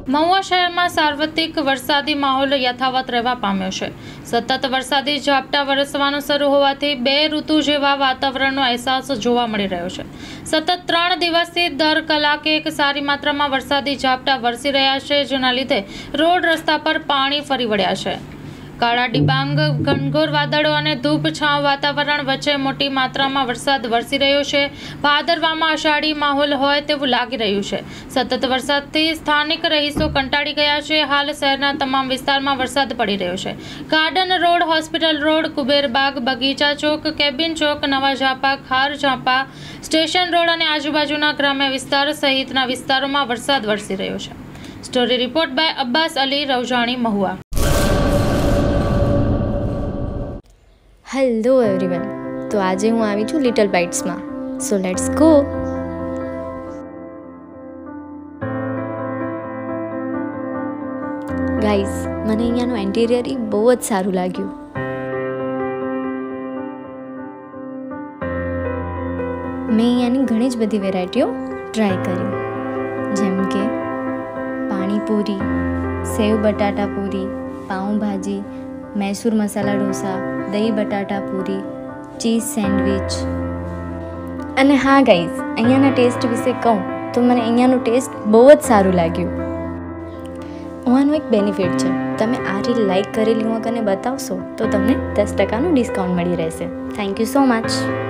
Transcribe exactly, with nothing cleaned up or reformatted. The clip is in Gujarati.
મહુવા શહેરમાં સાર્વત્રિક વરસાદી માહોલ યથાવત રહેવા પામ્યો છે. સતત વરસાદી ઝાપટા વરસવાનું શરૂ હોવાથી બે ઋતુ જેવા વાતાવરણનો અહેસાસ જોવા મળી રહ્યો છે. સતત ત્રણ દિવસથી દર કલાકે એક સારી માત્રામાં વરસાદી ઝાપટા વરસી રહ્યા છે, જેના લીધે રોડ રસ્તા પર પાણી ફરી વળ્યા છે. કાળા ડિબાંગ, ઘનઘોર વાદળો અને ધૂપ-છાંવ વાતાવરણ વચ્ચે મોટી માત્રામાં વરસાદ વરસી રહ્યો છે. ભાદરવામાં અષાઢી માહોલ હોય તેવું લાગી રહ્યું છે. સતત વરસાદથી સ્થાનિક રહીશો કંટાળી ગયા છે. હાલ શહેરના તમામ વિસ્તારમાં વરસાદ પડી રહ્યો છે. Garden road, hospital road, Kuberbag, Bagicha Chowk, cabin ચોક, નવા ઝાપા, ખાર ઝાપા, સ્ટેશન રોડ અને આજુબાજુના ગ્રામ્ય વિસ્તાર સહિતના વિસ્તારોમાં વરસાદ વરસી રહ્યો છે. Story report by Abbas Ali Raujani, Mahuva. Hello everyone, તો આજે હું આવી છું લિટલ બાઇટ્સમાં. So let's go. ગાઈઝ, મને અહીંયાનું ઇન્ટિરિયર એ બહુ જ સારું લાગ્યું. મેં અહીંયાની ઘણી જ બધી વેરાયટીઓ ટ્રાય કરી, જેમ કે પાણીપુરી, સેવ બટાટા પૂરી, પાઉંભાજી, મૈસૂર મસાલા ઢોસા, દહીં બટાટા પૂરી, ચીઝ સેન્ડવિચ. અને હા ગાઈઝ, અહીંયાના ટેસ્ટ વિશે કહું તો મને અહીંયાનું ટેસ્ટ બહુ જ સારું લાગ્યું. આનું એક બેનિફિટ છે, તમે આ રીલ લાઈક કરેલી હું કને બતાવશો તો તમને દસ ટકાનું ડિસ્કાઉન્ટ મળી રહેશે. Thank you so much.